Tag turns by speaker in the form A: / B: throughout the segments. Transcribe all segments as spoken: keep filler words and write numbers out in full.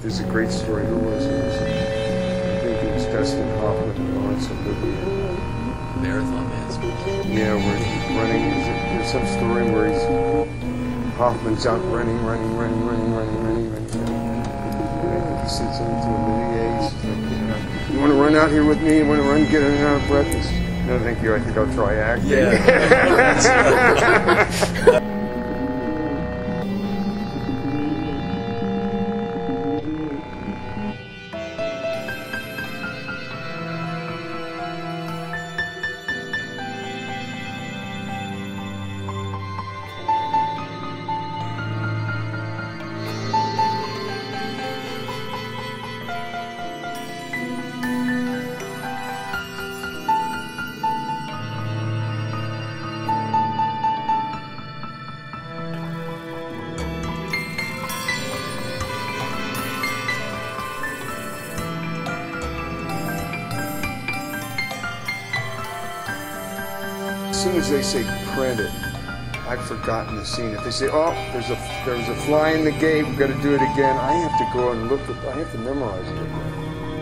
A: There's a great story. Who was it? It was, I think it was Dustin Hoffman and Lawrence Olivier.
B: Marathon Man.
A: Yeah, where he's running. There's some story where he's Hoffman's out running, running, running, running, running, running, running. And I think he said something to Olivier. He's like, you want to run out here with me? You want to run, get out of breath? He's, no, thank you. I think I'll try acting.
B: Yeah.
A: As soon as they say print it, I've forgotten the scene. If they say, oh, there's a there's a fly in the gate, we've got to do it again, I have to go and look at, I have to memorize it again.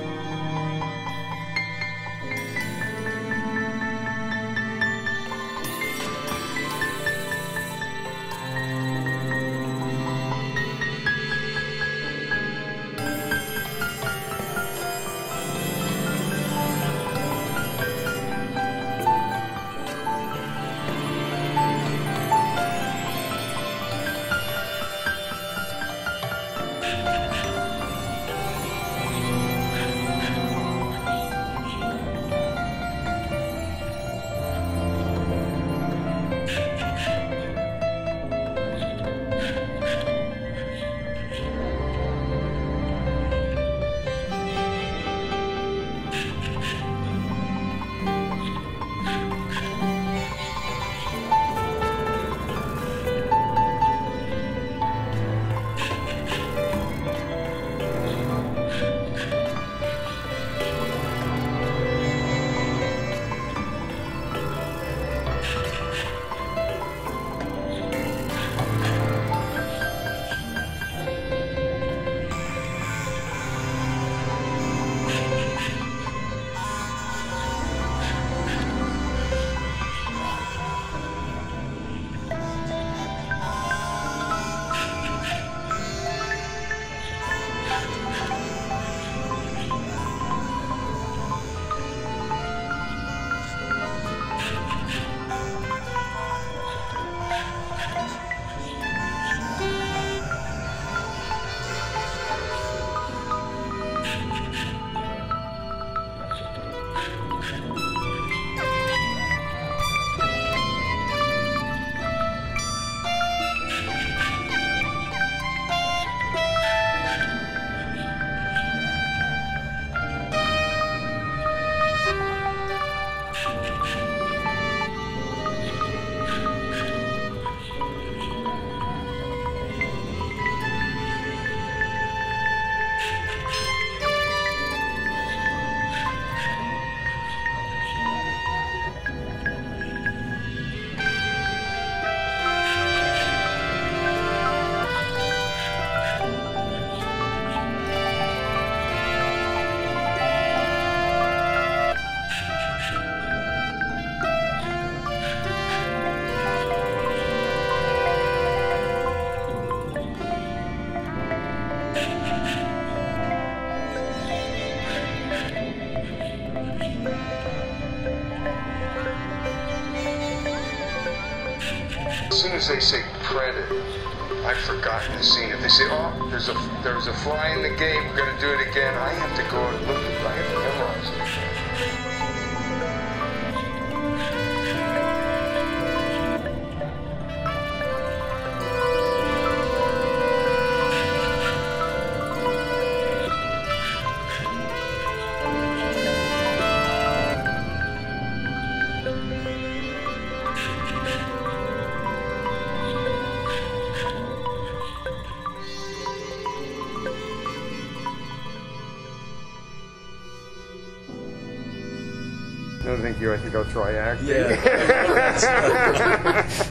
A: As soon as they say print it, I've forgotten the scene. If they say, oh, there's a there's a fly in the gate, we're going to do it again, I have to go and look at it. I have to memorize it. No, thank you. I think I'll try acting.
B: Yeah.